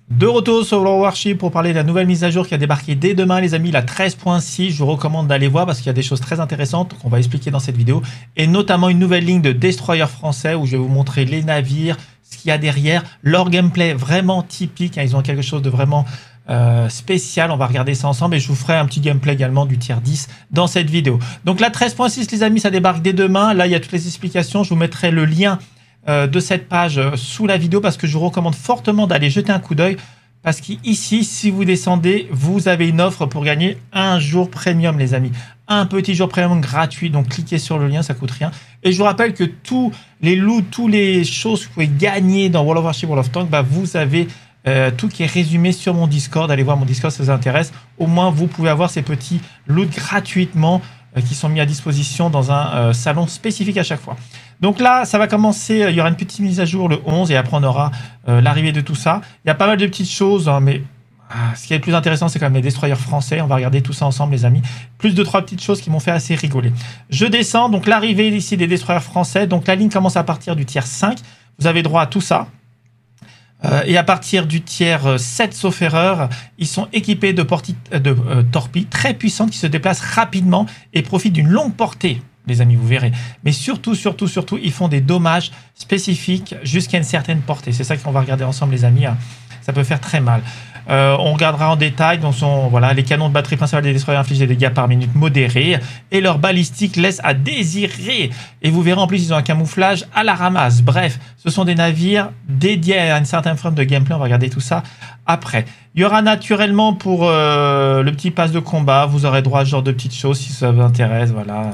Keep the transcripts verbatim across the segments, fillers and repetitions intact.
De retour sur World of Warship pour parler de la nouvelle mise à jour qui a débarqué dès demain, les amis, la treize point six. Je vous recommande d'aller voir parce qu'il y a des choses très intéressantes qu'on va expliquer dans cette vidéo. Et notamment une nouvelle ligne de destroyers français où je vais vous montrer les navires, ce qu'il y a derrière, leur gameplay vraiment typique. Ils ont quelque chose de vraiment euh, spécial. On va regarder ça ensemble et je vous ferai un petit gameplay également du tier dix dans cette vidéo. Donc la treize point six, les amis, ça débarque dès demain. Là, il y a toutes les explications. Je vous mettrai le lien de cette page sous la vidéo parce que je vous recommande fortement d'aller jeter un coup d'œil parce qu'ici, si vous descendez, vous avez une offre pour gagner un jour premium, les amis. Un petit jour premium gratuit, donc cliquez sur le lien, ça coûte rien. Et je vous rappelle que tous les loots, toutes les choses que vous pouvez gagner dans World of Warship, World of Tanks, bah, vous avez euh, tout qui est résumé sur mon Discord. Allez voir mon Discord si ça vous intéresse. Au moins, vous pouvez avoir ces petits loots gratuitement qui sont mis à disposition dans un euh, salon spécifique à chaque fois. Donc là, ça va commencer, il y aura une petite mise à jour le onze et après on aura euh, l'arrivée de tout ça. Il y a pas mal de petites choses, hein, mais ah, ce qui est le plus intéressant, c'est quand même les destroyers français. On va regarder tout ça ensemble, les amis. Plus de trois petites choses qui m'ont fait assez rigoler. Je descends, donc l'arrivée ici des destroyers français. Donc la ligne commence à partir du tiers cinq. Vous avez droit à tout ça. Euh, et à partir du tiers sept, sauf erreur, ils sont équipés de, de euh, torpilles très puissantes qui se déplacent rapidement et profitent d'une longue portée, les amis, vous verrez. Mais surtout, surtout, surtout, ils font des dommages spécifiques jusqu'à une certaine portée. C'est ça qu'on va regarder ensemble, les amis. Hein. Ça peut faire très mal. Euh, on regardera en détail. Donc, son, voilà, les canons de batterie principale des destroyers infligent des dégâts par minute modérés et leur balistique laisse à désirer. Et vous verrez en plus, ils ont un camouflage à la ramasse. Bref, ce sont des navires dédiés à une certaine forme de gameplay. On va regarder tout ça après. Il y aura naturellement pour euh, le petit pass de combat, vous aurez droit à ce genre de petites choses si ça vous intéresse. Voilà.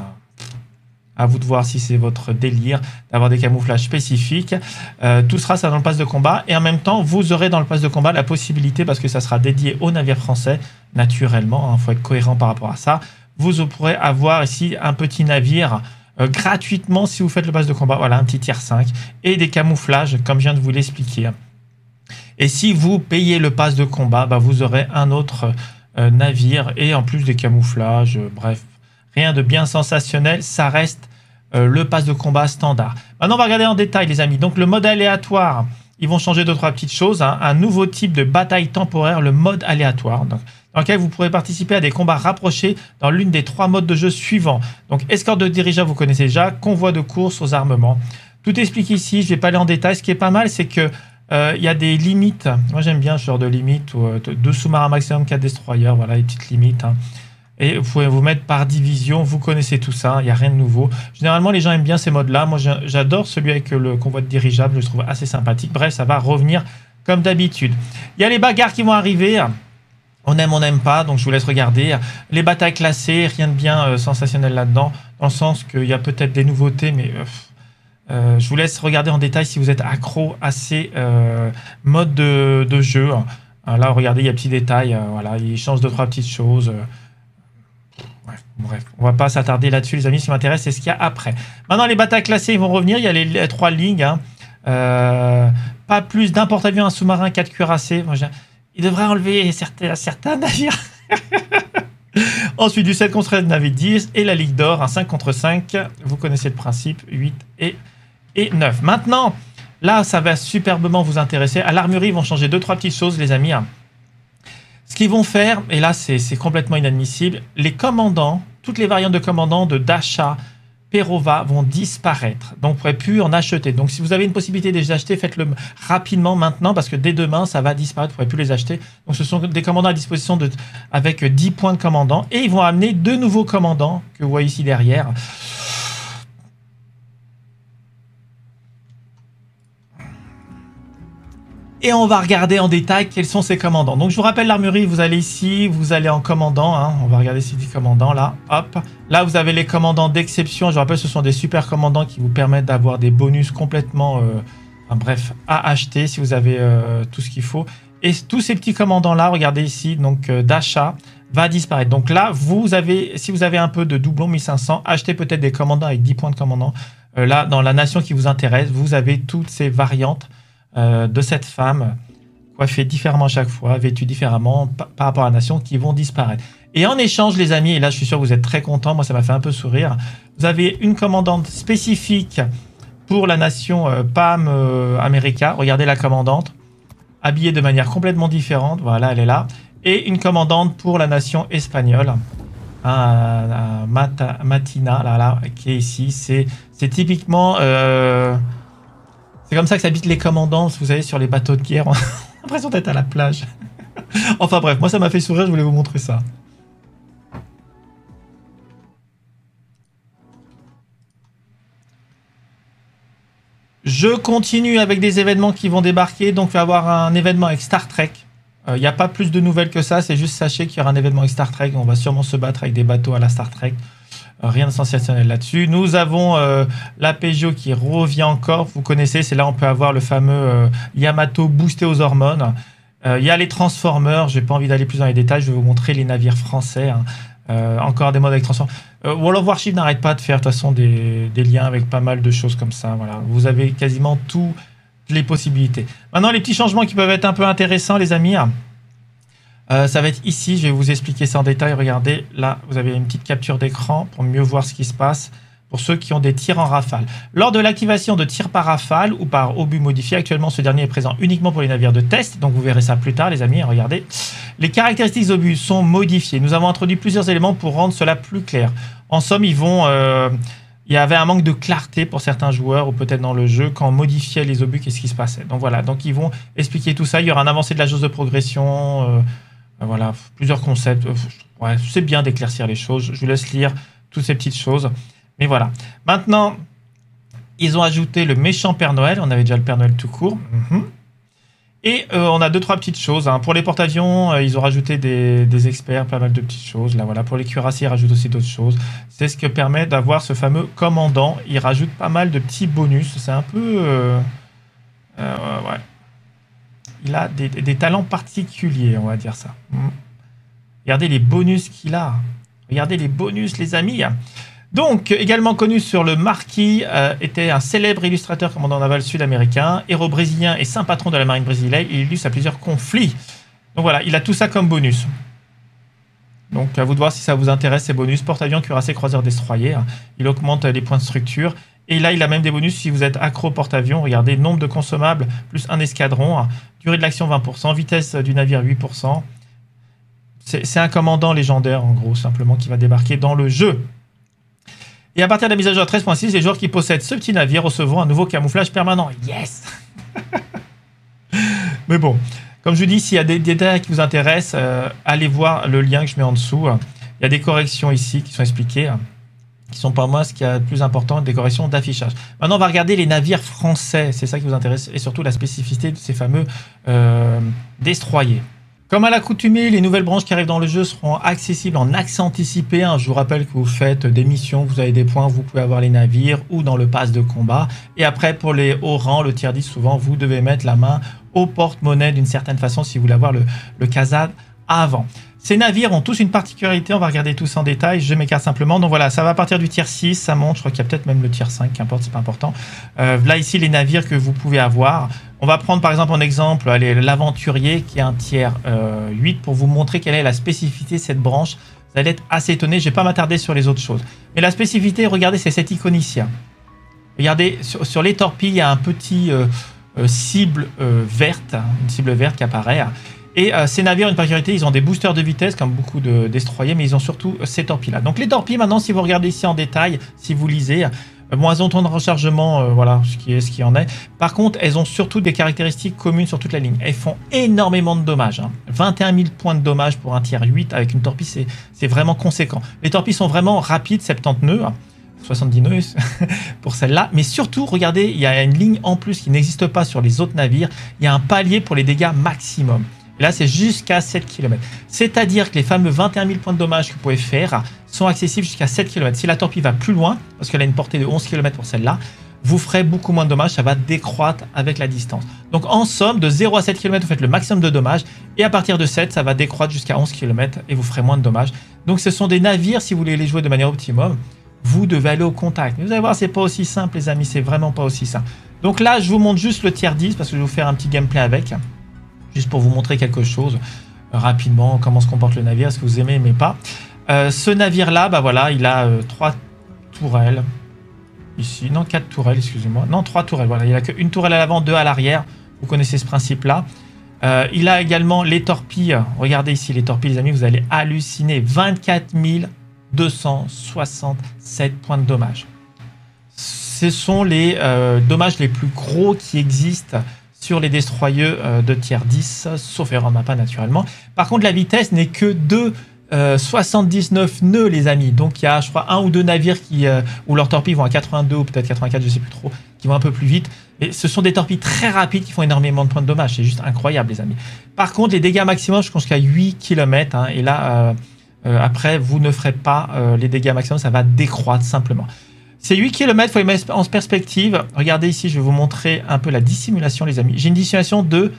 À vous de voir si c'est votre délire d'avoir des camouflages spécifiques. Euh, tout sera ça dans le pass de combat. Et en même temps, vous aurez dans le pass de combat la possibilité, parce que ça sera dédié aux navires français, naturellement, il hein, faut être cohérent par rapport à ça. Vous pourrez avoir ici un petit navire euh, gratuitement si vous faites le pass de combat. Voilà, un petit tier cinq. Et des camouflages, comme je viens de vous l'expliquer. Et si vous payez le pass de combat, bah, vous aurez un autre euh, navire et en plus des camouflages, euh, bref. Rien de bien sensationnel, ça reste euh, le pass de combat standard. Maintenant, on va regarder en détail, les amis. Donc, le mode aléatoire, ils vont changer deux, trois petites choses. Hein. Un nouveau type de bataille temporaire, le mode aléatoire, donc, dans lequel vous pourrez participer à des combats rapprochés dans l'une des trois modes de jeu suivants. Donc, escorte de dirigeables, vous connaissez déjà, convoi de course aux armements. Tout explique ici, je ne vais pas aller en détail. Ce qui est pas mal, c'est que euh, il y a des limites. Moi, j'aime bien ce genre de limites. Où, euh, deux sous-marins maximum, quatre destroyers, voilà, les petites limites. Hein. Et vous pouvez vous mettre par division, vous connaissez tout ça, il n'y a rien de nouveau. Généralement, les gens aiment bien ces modes-là. Moi, j'adore celui avec le convoi de dirigeable, je le trouve assez sympathique. Bref, ça va revenir comme d'habitude. Il y a les bagarres qui vont arriver. On aime, on n'aime pas, donc je vous laisse regarder. Les batailles classées, rien de bien euh, sensationnel là-dedans, dans le sens qu'il y a peut-être des nouveautés, mais euh, euh, je vous laisse regarder en détail si vous êtes accro à ces euh, modes de, de jeu. Là, regardez, il y a un petit détail, euh, voilà, il change deux, trois petites choses. Euh, Bref, on va pas s'attarder là-dessus, les amis. Ce qui m'intéresse, c'est ce qu'il y a après. Maintenant, les batailles classées, ils vont revenir. Il y a les, les trois lignes. Hein. Euh, pas plus d'un porte-avions, un sous-marin, quatre cuirassés. Moi, il devrait enlever certains, certains navires. Ensuite, du sept contre sept, navire dix. Et la Ligue d'Or, un cinq contre cinq. Vous connaissez le principe, huit et, et neuf. Maintenant, là, ça va superbement vous intéresser. À l'armurerie, ils vont changer deux, trois petites choses, les amis. Hein. Ce qu'ils vont faire, et là c'est complètement inadmissible, les commandants, toutes les variantes de commandants de Dasha, Perova vont disparaître. Donc vous ne pourrez plus en acheter. Donc si vous avez une possibilité de les acheter, faites-le rapidement maintenant parce que dès demain ça va disparaître, vous ne pourrez plus les acheter. Donc ce sont des commandants à disposition de, avec dix points de commandant. Et ils vont amener deux nouveaux commandants que vous voyez ici derrière. Et on va regarder en détail quels sont ces commandants. Donc je vous rappelle l'armurerie, vous allez ici, vous allez en commandant. Hein, on va regarder ces dix commandants là. Hop. Là vous avez les commandants d'exception. Je vous rappelle, ce sont des super commandants qui vous permettent d'avoir des bonus complètement, euh, enfin, bref, à acheter si vous avez euh, tout ce qu'il faut. Et tous ces petits commandants là, regardez ici, donc euh, d'achat va disparaître. Donc là, vous avez, si vous avez un peu de doublon mille cinq cents, achetez peut-être des commandants avec dix points de commandant. Euh, là, dans la nation qui vous intéresse, vous avez toutes ces variantes. Euh, de cette femme, coiffée différemment à chaque fois, vêtue différemment par, par rapport à la nation, qui vont disparaître. Et en échange, les amis, et là je suis sûr que vous êtes très contents, moi ça m'a fait un peu sourire, vous avez une commandante spécifique pour la nation euh, P A M euh, America. Regardez la commandante. habillée de manière complètement différente. Voilà, elle est là. Et une commandante pour la nation espagnole. Un, un Mata, Matina, là, là, qui est ici. C'est typiquement... Euh, c'est comme ça que s'habitent les commandants, vous savez, sur les bateaux de guerre. On a l'impression d'être à la plage. Enfin bref, moi ça m'a fait sourire, je voulais vous montrer ça. Je continue avec des événements qui vont débarquer. Donc, il va y avoir un événement avec Star Trek. Il euh, n'y a pas plus de nouvelles que ça. C'est juste sachez qu'il y aura un événement avec Star Trek. On va sûrement se battre avec des bateaux à la Star Trek. Euh, rien de sensationnel là-dessus. Nous avons euh, la Peugeot qui revient encore. Vous connaissez, c'est là où on peut avoir le fameux euh, Yamato boosté aux hormones. Il euh, y a les Transformers. Je n'ai pas envie d'aller plus dans les détails. Je vais vous montrer les navires français. Hein. Euh, encore des modes avec Transformers. Euh, World of Warship n'arrête pas de faire de toute façon des, des liens avec pas mal de choses comme ça. Voilà. Vous avez quasiment toutes les possibilités. Maintenant, les petits changements qui peuvent être un peu intéressants, les amis. Euh, ça va être ici. Je vais vous expliquer ça en détail. Regardez, là, vous avez une petite capture d'écran pour mieux voir ce qui se passe. Pour ceux qui ont des tirs en rafale. Lors de l'activation de tirs par rafale ou par obus modifié, actuellement ce dernier est présent uniquement pour les navires de test, donc vous verrez ça plus tard les amis, regardez. Les caractéristiques des obus sont modifiées. Nous avons introduit plusieurs éléments pour rendre cela plus clair. En somme, ils vont, euh, il y avait un manque de clarté pour certains joueurs ou peut-être dans le jeu quand on modifiait les obus, qu'est-ce qui se passait. Donc voilà, donc ils vont expliquer tout ça. Il y aura un avancé de la jauge de progression, euh, voilà, plusieurs concepts. Ouais, c'est bien d'éclaircir les choses. Je vous laisse lire toutes ces petites choses. Mais voilà. Maintenant, ils ont ajouté le méchant Père Noël. On avait déjà le Père Noël tout court. Mm-hmm. Et euh, on a deux, trois petites choses. Hein. Pour les porte-avions, euh, ils ont rajouté des, des experts, pas mal de petites choses. Là, voilà. Pour les cuirassiers, ils rajoutent aussi d'autres choses. C'est ce qui permet d'avoir ce fameux commandant. Ils rajoutent pas mal de petits bonus. C'est un peu... Euh, euh, ouais. Il a des, des talents particuliers, on va dire ça. Mm. Regardez les bonus qu'il a. Regardez les bonus, les amis. Donc, également connu sur le marquis, euh, était un célèbre illustrateur commandant naval sud-américain, héros brésilien et saint patron de la marine brésilienne. Il illustre à plusieurs conflits. Donc voilà, il a tout ça comme bonus. Donc, à vous de voir si ça vous intéresse, ces bonus. Porte-avions, cuirassé, croiseur, destroyer. Hein. Il augmente les points de structure. Et là, il a même des bonus si vous êtes accro porte-avions. Regardez, nombre de consommables plus un escadron. Hein. Durée de l'action vingt pour cent. Vitesse du navire huit pour cent. C'est un commandant légendaire, en gros, simplement, qui va débarquer dans le jeu. Et à partir de la mise à jour treize point six, les joueurs qui possèdent ce petit navire recevront un nouveau camouflage permanent. Yes. Mais bon, comme je vous dis, s'il y a des détails qui vous intéressent, euh, allez voir le lien que je mets en dessous. Il y a des corrections ici qui sont expliquées, qui sont pas moi ce qui est le plus important, des corrections d'affichage. Maintenant, on va regarder les navires français. C'est ça qui vous intéresse. Et surtout la spécificité de ces fameux euh, destroyers. Comme à l'accoutumée, les nouvelles branches qui arrivent dans le jeu seront accessibles en accès anticipé. Je vous rappelle que vous faites des missions, vous avez des points, vous pouvez avoir les navires ou dans le pass de combat. Et après, pour les hauts rangs, le tier dix, souvent, vous devez mettre la main au porte-monnaie d'une certaine façon si vous voulez avoir le, le casade avant. Ces navires ont tous une particularité, on va regarder tous en détail, je m'écarte simplement. Donc voilà, ça va à partir du tier six, ça monte, je crois qu'il y a peut-être même le tier cinq, qu'importe, c'est pas important. Euh, là ici, les navires que vous pouvez avoir. On va prendre par exemple en exemple l'aventurier qui est un tiers euh, huit pour vous montrer quelle est la spécificité de cette branche. Vous allez être assez étonné, je ne vais pas m'attarder sur les autres choses. Mais la spécificité, regardez, c'est cette icône ici. Regardez, sur, sur les torpilles, il y a un petit euh, euh, cible euh, verte, une cible verte qui apparaît. Et euh, ces navires, une particularité, ils ont des boosters de vitesse, comme beaucoup de destroyers, mais ils ont surtout euh, ces torpilles-là. Donc les torpilles, maintenant, si vous regardez ici en détail, si vous lisez, euh, bon, elles ont temps de rechargement, euh, voilà, ce qui est ce qui en est. Par contre, elles ont surtout des caractéristiques communes sur toute la ligne. Elles font énormément de dommages. Hein. vingt et un mille points de dommages pour un tier huit avec une torpille, c'est vraiment conséquent. Les torpilles sont vraiment rapides, soixante-dix nœuds. Hein. soixante-dix nœuds pour celle-là. Mais surtout, regardez, il y a une ligne en plus qui n'existe pas sur les autres navires. Il y a un palier pour les dégâts maximum. Et là, c'est jusqu'à sept kilomètres. C'est-à-dire que les fameux vingt et un mille points de dommages que vous pouvez faire sont accessibles jusqu'à sept kilomètres. Si la torpille va plus loin, parce qu'elle a une portée de onze kilomètres pour celle-là, vous ferez beaucoup moins de dommages. Ça va décroître avec la distance. Donc, en somme, de zéro à sept kilomètres, vous faites le maximum de dommages. Et à partir de sept, ça va décroître jusqu'à onze kilomètres et vous ferez moins de dommages. Donc, ce sont des navires, si vous voulez les jouer de manière optimum, vous devez aller au contact. Mais vous allez voir, c'est pas aussi simple, les amis. C'est vraiment pas aussi simple. Donc là, je vous montre juste le tier dix parce que je vais vous faire un petit gameplay avec. Juste pour vous montrer quelque chose euh, rapidement, comment se comporte le navire, est-ce que vous aimez, aimez pas. Euh, ce navire-là, bah voilà, il a euh, trois tourelles. Ici, non, quatre tourelles, excusez-moi. Non, trois tourelles, voilà. Il n'y a qu'une tourelle à l'avant, deux à l'arrière. Vous connaissez ce principe-là. Euh, il a également les torpilles. Regardez ici les torpilles, les amis, vous allez halluciner. vingt-quatre mille deux cent soixante-sept points de dommage. Ce sont les euh, dommages les plus gros qui existent sur les destroyers euh, de tier dix, sauf erreur mappa naturellement. Par contre, la vitesse n'est que de euh, soixante-dix-neuf nœuds, les amis. Donc, il y a, je crois, un ou deux navires qui, euh, où leurs torpilles vont à quatre-vingt-deux ou peut-être quatre-vingt-quatre, je ne sais plus trop, qui vont un peu plus vite. Et ce sont des torpilles très rapides qui font énormément de points de dommage. C'est juste incroyable, les amis. Par contre, les dégâts maximum, je pense qu'à huit kilomètres. Hein, et là, euh, euh, après, vous ne ferez pas euh, les dégâts maximum, ça va décroître simplement. C'est huit kilomètres, il faut les mettre en perspective. Regardez ici, je vais vous montrer un peu la dissimulation, les amis. J'ai une dissimulation de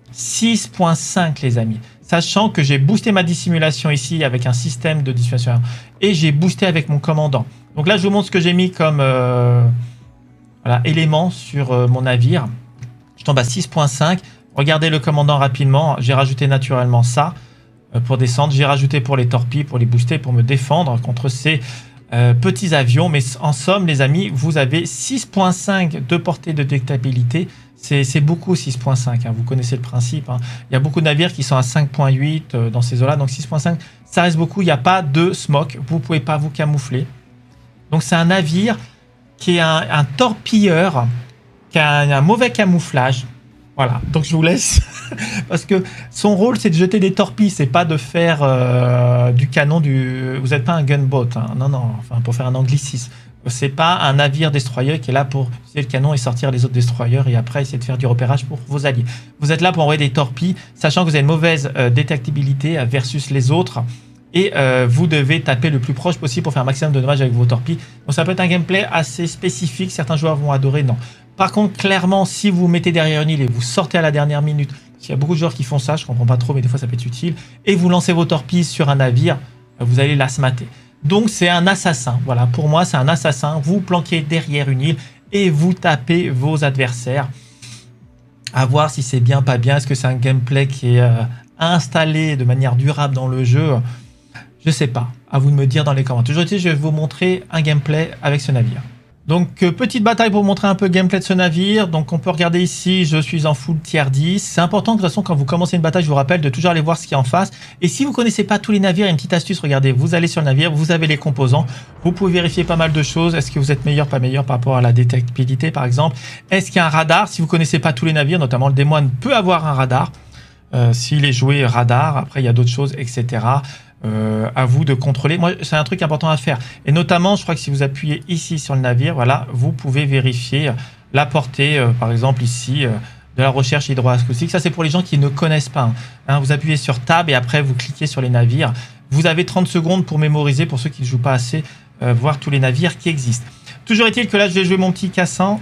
six virgule cinq, les amis. Sachant que j'ai boosté ma dissimulation ici avec un système de dissimulation. Et j'ai boosté avec mon commandant. Donc là, je vous montre ce que j'ai mis comme euh, voilà, élément sur euh, mon navire. Je tombe à six virgule cinq. Regardez le commandant rapidement. J'ai rajouté naturellement ça euh, pour descendre. J'ai rajouté pour les torpilles, pour les booster, pour me défendre contre ces... Euh, petits avions, mais en somme, les amis, vous avez six virgule cinq de portée de détectabilité. C'est beaucoup six virgule cinq, hein, vous connaissez le principe. Hein. Il y a beaucoup de navires qui sont à cinq virgule huit euh, dans ces eaux-là, donc six virgule cinq, ça reste beaucoup. Il n'y a pas de smoke, vous ne pouvez pas vous camoufler. Donc c'est un navire qui est un, un torpilleur, qui a un, un mauvais camouflage. Voilà, donc je vous laisse, parce que son rôle, c'est de jeter des torpilles, c'est pas de faire euh, du canon, du... vous n'êtes pas un gunboat, hein. Non, non, enfin, pour faire un anglicisme. C'est pas un navire destroyer qui est là pour utiliser le canon et sortir les autres destroyers et après essayer de faire du repérage pour vos alliés. Vous êtes là pour envoyer des torpilles, sachant que vous avez une mauvaise euh, détectabilité versus les autres, et euh, vous devez taper le plus proche possible pour faire un maximum de dommages avec vos torpilles. Donc ça peut être un gameplay assez spécifique, certains joueurs vont adorer, non. Par contre, clairement, si vous mettez derrière une île et vous sortez à la dernière minute, il y a beaucoup de joueurs qui font ça, je ne comprends pas trop, mais des fois ça peut être utile, et vous lancez vos torpilles sur un navire, vous allez la smatter. Donc c'est un assassin, voilà, pour moi c'est un assassin, vous planquez derrière une île et vous tapez vos adversaires. À voir si c'est bien, pas bien, est-ce que c'est un gameplay qui est euh, installé de manière durable dans le jeu, je sais pas, à vous de me dire dans les commentaires. Toujours, je vais vous montrer un gameplay avec ce navire. Donc, euh, petite bataille pour montrer un peu le gameplay de ce navire. Donc, on peut regarder ici, je suis en full tier dix. C'est important, de toute façon, quand vous commencez une bataille, je vous rappelle de toujours aller voir ce qu'il y a en face. Et si vous ne connaissez pas tous les navires, il y a une petite astuce, regardez, vous allez sur le navire, vous avez les composants. Vous pouvez vérifier pas mal de choses. Est-ce que vous êtes meilleur, pas meilleur par rapport à la détectabilité, par exemple? Est-ce qu'il y a un radar? Si vous ne connaissez pas tous les navires, notamment le démoine peut avoir un radar. Euh, S'il est joué radar, après, il y a d'autres choses, et cetera. Euh, à vous de contrôler. Moi, c'est un truc important à faire. Et notamment, je crois que si vous appuyez ici sur le navire, voilà, vous pouvez vérifier la portée, euh, par exemple ici, euh, de la recherche hydroacoustique. Ça, c'est pour les gens qui ne connaissent pas. Hein. Hein, vous appuyez sur Tab et après, vous cliquez sur les navires. Vous avez trente secondes pour mémoriser, pour ceux qui ne jouent pas assez, euh, voir tous les navires qui existent. Toujours est-il que là, je vais jouer mon petit Cassan.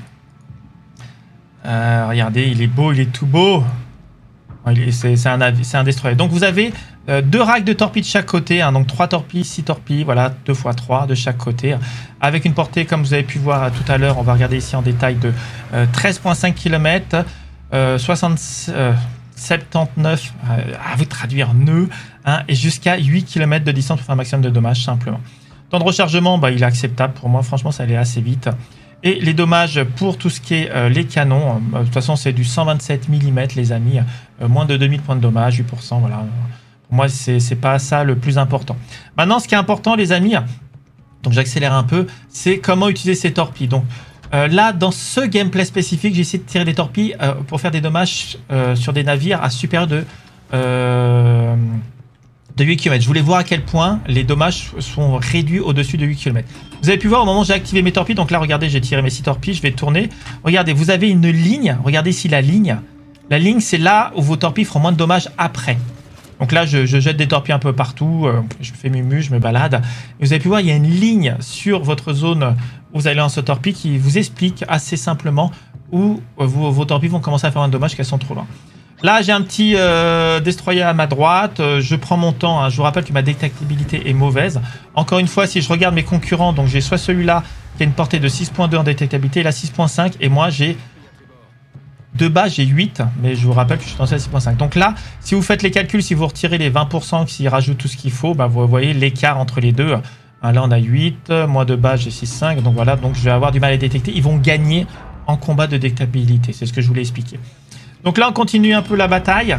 Euh, regardez, il est beau, il est tout beau. C'est un, un destroyer. Donc, vous avez euh, deux racks de torpilles de chaque côté. Hein, donc, trois torpilles, six torpilles. Voilà, deux fois trois de chaque côté. Avec une portée, comme vous avez pu voir tout à l'heure, on va regarder ici en détail, de euh, treize virgule cinq kilomètres. Euh, soixante, euh, soixante-dix-neuf, euh, à vous traduire nœuds. Hein, et jusqu'à huit kilomètres de distance pour faire un maximum de dommages, simplement. Temps de rechargement, bah, il est acceptable pour moi. Franchement, ça allait assez vite. Et les dommages pour tout ce qui est euh, les canons, euh, de toute façon c'est du cent vingt-sept millimètres les amis, euh, moins de deux mille points de dommages, huit pour cent, voilà. Pour moi c'est pas ça le plus important. Maintenant ce qui est important les amis, donc j'accélère un peu, c'est comment utiliser ces torpilles. Donc euh, là dans ce gameplay spécifique, j'ai essayé de tirer des torpilles euh, pour faire des dommages euh, sur des navires à supérieur de... Euh, de huit kilomètres. Je voulais voir à quel point les dommages sont réduits au-dessus de huit kilomètres. Vous avez pu voir au moment où j'ai activé mes torpilles, donc là regardez, j'ai tiré mes six torpilles, je vais tourner. Regardez, vous avez une ligne, regardez ici la ligne. La ligne, c'est là où vos torpilles feront moins de dommages après. Donc là, je, je jette des torpilles un peu partout, euh, je fais mes mues, je me balade. Et vous avez pu voir, il y a une ligne sur votre zone où vous allez lancer vos torpilles qui vous explique assez simplement où vos, vos torpilles vont commencer à faire moins de dommages qu'elles sont trop loin. Là, j'ai un petit euh, destroyer à ma droite. Euh, je prends mon temps. Hein. Je vous rappelle que ma détectabilité est mauvaise. Encore une fois, si je regarde mes concurrents, donc j'ai soit celui-là qui a une portée de six virgule deux en détectabilité, là six virgule cinq, et moi j'ai de base j'ai huit, mais je vous rappelle que je suis lancé à six virgule cinq. Donc là, si vous faites les calculs, si vous retirez les vingt pour cent, s'il rajoute tout ce qu'il faut, bah, vous voyez l'écart entre les deux. Hein, là, on a huit, moi de base j'ai six virgule cinq, donc voilà, donc je vais avoir du mal à détecter. Ils vont gagner en combat de détectabilité, c'est ce que je voulais expliquer. Donc là, on continue un peu la bataille.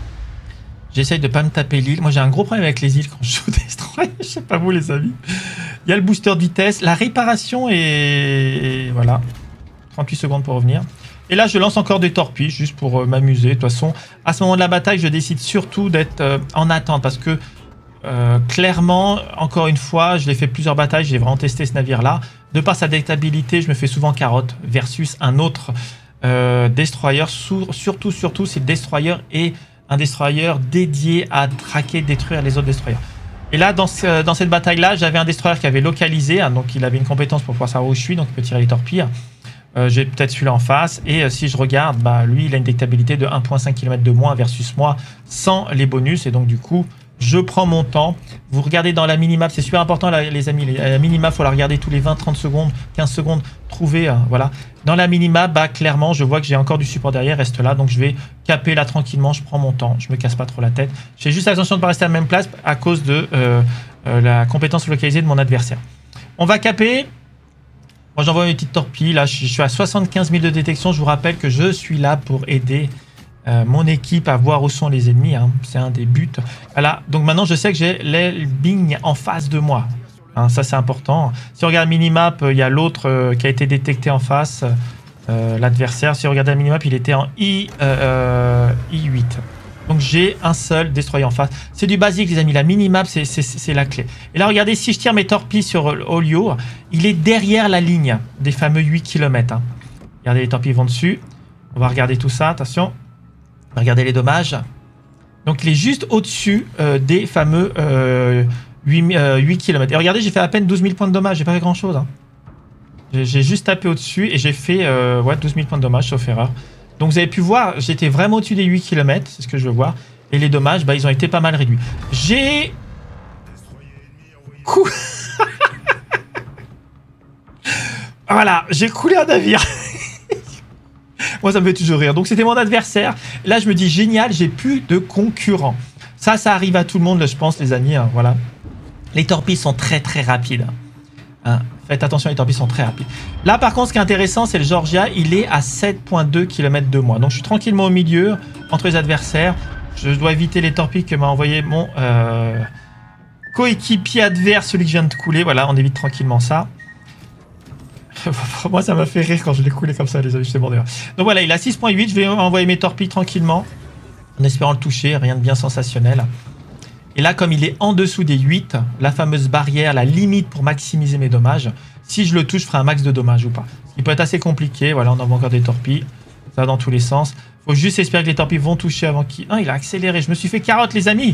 J'essaye de pas me taper l'île. Moi, j'ai un gros problème avec les îles quand je joue Destroyer. Je sais pas vous, les amis. Il y a le booster de vitesse. La réparation est... Voilà. trente-huit secondes pour revenir. Et là, je lance encore des torpilles, juste pour euh, m'amuser. De toute façon, à ce moment de la bataille, je décide surtout d'être euh, en attente. Parce que, euh, clairement, encore une fois, je l'ai fait plusieurs batailles. J'ai vraiment testé ce navire-là. De par sa détectabilité, je me fais souvent carotte versus un autre euh, destroyer. Sur, surtout, surtout, si le destroyer est un destroyer dédié à traquer, détruire les autres destroyers. Et là, dans, ce, dans cette bataille-là, j'avais un destroyer qui avait localisé. Hein, donc, il avait une compétence pour pouvoir savoir où je suis. Donc, il peut tirer les torpilles. Euh, j'ai peut-être celui-là en face. Et euh, si je regarde, bah, lui, il a une détectabilité de un virgule cinq kilomètres de moins versus moi sans les bonus. Et donc, du coup, je prends mon temps. Vous regardez dans la minimap, c'est super important, là, les amis. La minimap, il faut la regarder tous les vingt trente secondes, quinze secondes. Trouver, euh, voilà. Dans la minimap, bah, clairement, je vois que j'ai encore du support derrière, reste là. Donc, je vais caper là tranquillement. Je prends mon temps. Je me casse pas trop la tête. J'ai juste attention de ne pas rester à la même place à cause de euh, euh, la compétence localisée de mon adversaire. On va caper. Moi, j'envoie une petite torpille. Là, je suis à soixante-quinze mille de détection. Je vous rappelle que je suis là pour aider euh, mon équipe à voir où sont les ennemis. Hein. C'est un des buts. Voilà. Donc maintenant, je sais que j'ai les Bing en face de moi. Hein, ça, c'est important. Si on regarde la minimap, il y a l'autre euh, qui a été détecté en face. Euh, L'adversaire. Si on regarde la minimap, il était en I, euh, I huit. Donc j'ai un seul destroyer en face. C'est du basique, les amis. La minimap, c'est la clé. Et là, regardez, si je tire mes torpilles sur Olio, il est derrière la ligne des fameux huit kilomètres. Hein. Regardez, les torpilles vont dessus. On va regarder tout ça. Attention. On va regarder les dommages. Donc, il est juste au-dessus euh, des fameux euh, huit kilomètres. Et regardez, j'ai fait à peine douze mille points de dommages. J'ai pas fait grand-chose. Hein. J'ai juste tapé au-dessus et j'ai fait euh, ouais, douze mille points de dommages, sauf erreur. Donc vous avez pu voir, j'étais vraiment au-dessus des huit kilomètres, c'est ce que je veux voir. Et les dommages, bah, ils ont été pas mal réduits. J'ai... Cou... voilà, j'ai coulé un navire. Moi, ça me fait toujours rire. Donc c'était mon adversaire. Là, je me dis, génial, j'ai plus de concurrents. Ça, ça arrive à tout le monde, je pense, les amis. Hein, voilà. Les torpilles sont très, très rapides. Hein. Faites attention, les torpilles sont très rapides. Là, par contre, ce qui est intéressant, c'est le Georgia. Il est à sept virgule deux kilomètres de moi. Donc, je suis tranquillement au milieu, entre les adversaires. Je dois éviter les torpilles que m'a envoyé mon euh, coéquipier adverse, celui que je viens de couler. Voilà, on évite tranquillement ça. Moi, ça m'a fait rire quand je l'ai coulé comme ça, les amis. Je sais bon, d'ailleurs. Donc, voilà, il a six virgule huit. Je vais envoyer mes torpilles tranquillement, en espérant le toucher. Rien de bien sensationnel. Et là, comme il est en dessous des huit, la fameuse barrière, la limite pour maximiser mes dommages, si je le touche, je ferai un max de dommages ou pas. Il peut être assez compliqué. Voilà, on envoie encore des torpilles. Ça va dans tous les sens. Faut juste espérer que les torpilles vont toucher avant qu'il... Non, il a accéléré. Je me suis fait carotte, les amis.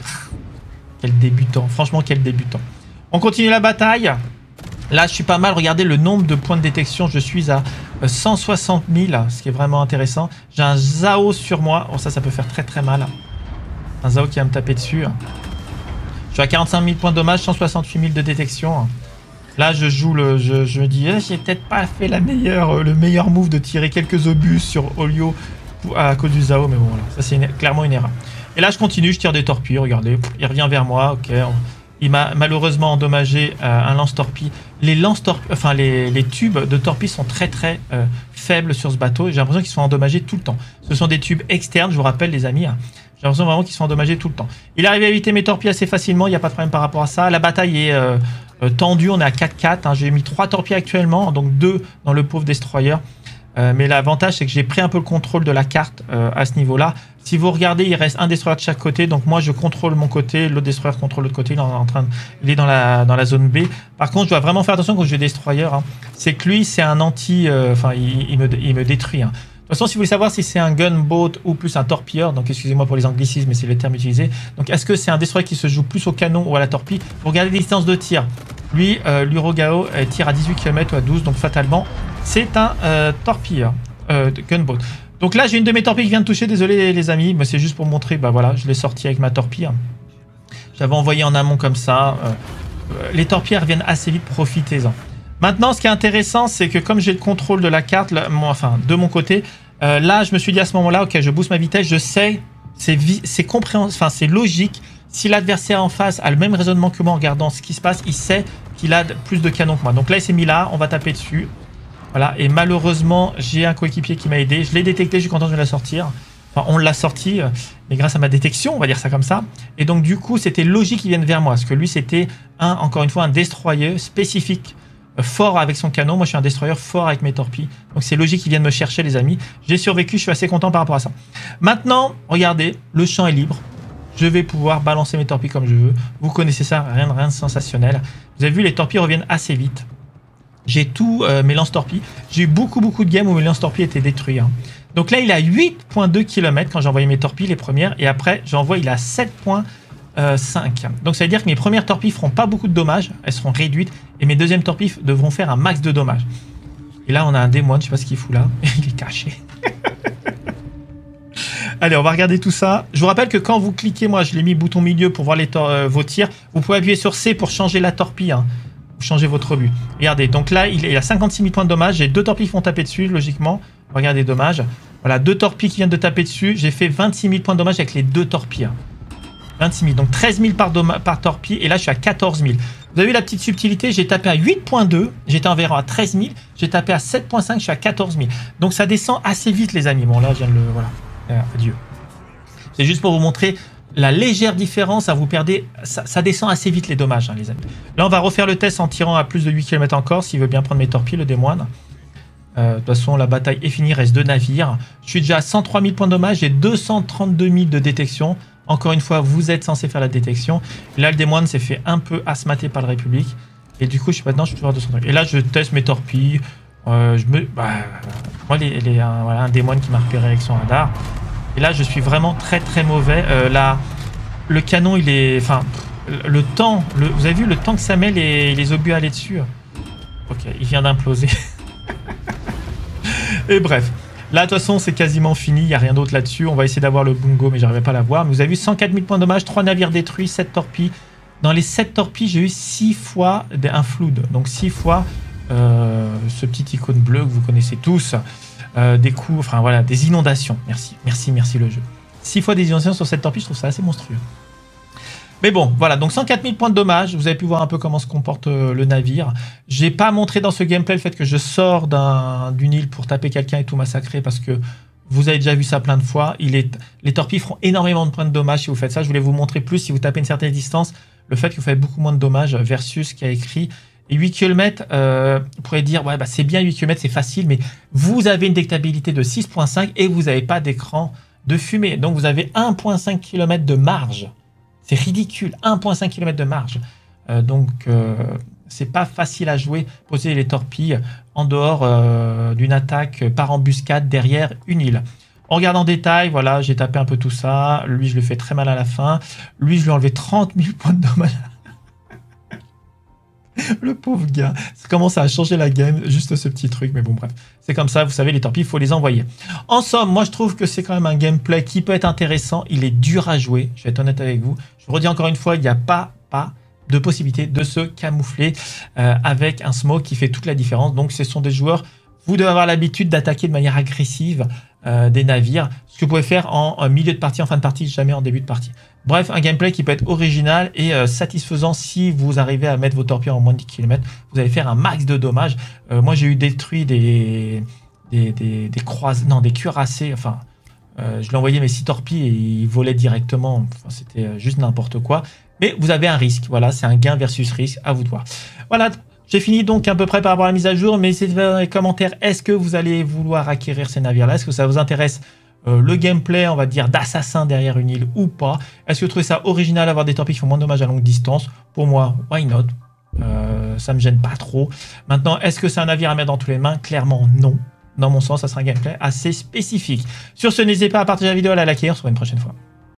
Quel débutant. Franchement, quel débutant. On continue la bataille. Là, je suis pas mal. Regardez le nombre de points de détection. Je suis à cent soixante mille, ce qui est vraiment intéressant. J'ai un Zao sur moi. Oh, ça, ça peut faire très très mal. Un Zao qui va me taper dessus. Je suis à quarante-cinq mille points de dommage, cent soixante-huit mille de détection. Là, je joue le... Je, je me dis, eh, j'ai peut-être pas fait la meilleure, le meilleur move de tirer quelques obus sur Olio à cause du Zao. Mais bon, voilà, ça, c'est clairement une erreur. Et là, je continue, je tire des torpilles. Regardez, il revient vers moi. Ok, on, il m'a malheureusement endommagé euh, un lance-torpille. Les lance-torpilles, enfin, les, les tubes de torpilles sont très, très euh, faibles sur ce bateau. J'ai l'impression qu'ils sont endommagés tout le temps. Ce sont des tubes externes, je vous rappelle, les amis. Hein. J'ai l'impression vraiment qu'ils sont endommagés tout le temps. Il arrive à éviter mes torpilles assez facilement, il n'y a pas de problème par rapport à ça. La bataille est euh, euh, tendue, on est à quatre quatre. Hein. J'ai mis trois torpilles actuellement, donc deux dans le pauvre destroyer. Euh, mais l'avantage, c'est que j'ai pris un peu le contrôle de la carte euh, à ce niveau-là. Si vous regardez, il reste un destroyer de chaque côté. Donc moi, je contrôle mon côté, l'autre destroyer contrôle l'autre côté. Il est, en train de... il est dans, la, dans la zone B. Par contre, je dois vraiment faire attention quand je destroyer. Hein. C'est que lui, c'est un anti... Enfin, euh, il, il, me, il me détruit. Hein. De toute façon, si vous voulez savoir si c'est un gunboat ou plus un torpilleur, donc excusez-moi pour les anglicismes, mais c'est le terme utilisé. Donc, est-ce que c'est un destroyer qui se joue plus au canon ou à la torpille? Vous regardez les distances de tir. Lui, euh, l'Urogao euh, tire à dix-huit kilomètres ou à douze, donc fatalement, c'est un euh, torpilleur, euh, gunboat. Donc là, j'ai une de mes torpilles qui vient de toucher, désolé les amis, mais c'est juste pour montrer, bah voilà, je l'ai sorti avec ma torpille. J'avais envoyé en amont comme ça. Euh, euh, les torpilles reviennent assez vite, profitez-en. Maintenant, ce qui est intéressant, c'est que comme j'ai le contrôle de la carte, là, moi, enfin de mon côté, euh, là, je me suis dit à ce moment-là, ok, je booste ma vitesse, je sais, c'est compréhensible, enfin c'est logique. Si l'adversaire en face a le même raisonnement que moi en regardant ce qui se passe, il sait qu'il a plus de canons que moi. Donc là, il s'est mis là, on va taper dessus. Voilà, et malheureusement, j'ai un coéquipier qui m'a aidé. Je l'ai détecté, je suis content de la sortir. Enfin, on l'a sorti, mais grâce à ma détection, on va dire ça comme ça. Et donc, du coup, c'était logique qu'il vienne vers moi. Parce que lui, c'était, un, encore une fois, un destroyer spécifique, euh, fort avec son canon. Moi, je suis un destroyer fort avec mes torpilles. Donc, c'est logique qu'il vienne me chercher, les amis. J'ai survécu, je suis assez content par rapport à ça. Maintenant, regardez, le champ est libre. Je vais pouvoir balancer mes torpilles comme je veux. Vous connaissez ça, rien de, rien de sensationnel. Vous avez vu, les torpilles reviennent assez vite. J'ai tous euh, mes lance-torpilles. J'ai eu beaucoup, beaucoup de games où mes lance-torpilles étaient détruits. Hein. Donc là, il est à huit virgule deux kilomètres quand j'ai envoyé mes torpilles, les premières. Et après, j'envoie, il est à sept virgule cinq. Donc ça veut dire que mes premières torpilles feront pas beaucoup de dommages. Elles seront réduites. Et mes deuxièmes torpilles devront faire un max de dommages. Et là, on a un démoine. Je sais pas ce qu'il fout là. Il est caché. Allez, on va regarder tout ça. Je vous rappelle que quand vous cliquez, moi, je l'ai mis bouton milieu pour voir les euh, vos tirs. Vous pouvez appuyer sur C pour changer la torpille. Hein. Changer votre rebut. Regardez, donc là, il est à cinquante-six mille points de dommages. J'ai deux torpilles qui vont taper dessus, logiquement. Regardez, dommages. Voilà, deux torpilles qui viennent de taper dessus. J'ai fait vingt-six mille points de dommages avec les deux torpilles. vingt-six mille, donc treize mille par, par torpille. Et là, je suis à quatorze mille. Vous avez vu la petite subtilité? J'ai tapé à huit virgule deux. J'étais environ à treize mille. J'ai tapé à sept virgule cinq. Je suis à quatorze mille. Donc, ça descend assez vite, les amis. Bon, là, je viens de le... Voilà. Euh, adieu. C'est juste pour vous montrer... La légère différence, ça vous perdez, ça, ça descend assez vite les dommages, hein, les amis. Là, on va refaire le test en tirant à plus de huit kilomètres encore, s'il veut bien prendre mes torpilles, le démoine. Euh, de toute façon, la bataille est finie, il reste deux navires. Je suis déjà à cent trois mille points de dommages, j'ai deux cent trente-deux mille de détection. Encore une fois, vous êtes censé faire la détection. Là, le démoine s'est fait un peu asmater par la République. Et du coup, je suis maintenant, je suis toujours à deux cent trente. Et là, je teste mes torpilles. Euh, je me, bah, moi, les, les, un, voilà, un démoine qui m'a repéré avec son radar. Et là, je suis vraiment très très mauvais. Euh, là, le canon, il est... Enfin, le temps... Le, vous avez vu le temps que ça met les, les obus à aller dessus? Ok, il vient d'imploser. Et bref. Là, de toute façon, c'est quasiment fini. Il n'y a rien d'autre là-dessus. On va essayer d'avoir le bungo, mais j'arriverai pas à l'avoir. Mais vous avez vu, cent quatre mille points de dommages, trois navires détruits, sept torpilles. Dans les sept torpilles, j'ai eu six fois un flood. Donc six fois euh, ce petit icône bleu que vous connaissez tous. Euh, des coups, enfin voilà, des inondations. Merci, merci, merci le jeu. six fois des inondations sur cette torpille, je trouve ça assez monstrueux. Mais bon, voilà, donc cent quatre mille points de dommages. Vous avez pu voir un peu comment se comporte euh, le navire. J'ai pas montré dans ce gameplay le fait que je sors d'une île pour taper quelqu'un et tout massacrer parce que vous avez déjà vu ça plein de fois. Il est, les torpilles feront énormément de points de dommages si vous faites ça. Je voulais vous montrer plus si vous tapez une certaine distance, le fait que vous faites beaucoup moins de dommages versus ce qui a écrit. Et huit kilomètres, euh, vous pourrez dire, ouais, bah, c'est bien huit kilomètres, c'est facile, mais vous avez une détectabilité de six virgule cinq et vous n'avez pas d'écran de fumée. Donc, vous avez un virgule cinq kilomètres de marge. C'est ridicule, un virgule cinq kilomètres de marge. Euh, donc, euh, c'est pas facile à jouer, poser les torpilles en dehors euh, d'une attaque par embuscade derrière une île. On regarde en détail, voilà, j'ai tapé un peu tout ça. Lui, je le fais très mal à la fin. Lui, je lui ai enlevé trente mille points de dommage. Le pauvre gars, ça commence à changer la game, juste ce petit truc, mais bon bref, c'est comme ça, vous savez, les torpilles, il faut les envoyer. En somme, moi je trouve que c'est quand même un gameplay qui peut être intéressant, il est dur à jouer, je vais être honnête avec vous. Je vous redis encore une fois, il n'y a pas, pas de possibilité de se camoufler euh, avec un smoke qui fait toute la différence, donc ce sont des joueurs, vous devez avoir l'habitude d'attaquer de manière agressive euh, des navires, ce que vous pouvez faire en, en milieu de partie, en fin de partie, jamais en début de partie. Bref, un gameplay qui peut être original et euh, satisfaisant si vous arrivez à mettre vos torpilles en moins de dix kilomètres. Vous allez faire un max de dommages. Euh, moi, j'ai eu détruit des, des, des, des croises, non, des cuirassés. Enfin, euh, je lui ai envoyé mes six torpilles et ils volaient directement. Enfin, c'était juste n'importe quoi. Mais vous avez un risque. Voilà, c'est un gain versus risque. À vous de voir. Voilà. J'ai fini donc à peu près par rapport à la mise à jour. Mais c'est dans les commentaires. Est-ce que vous allez vouloir acquérir ces navires-là? Est-ce que ça vous intéresse? Euh, le gameplay, on va dire, d'assassin derrière une île ou pas. Est-ce que vous trouvez ça original d'avoir des torpilles qui font moins de dommages à longue distance? Pour moi, why not? euh, Ça me gêne pas trop. Maintenant, est-ce que c'est un navire à mettre dans toutes les mains? Clairement, non. Dans mon sens, ça sera un gameplay assez spécifique. Sur ce, n'hésitez pas à partager la vidéo, à la liker. On se voit une prochaine fois.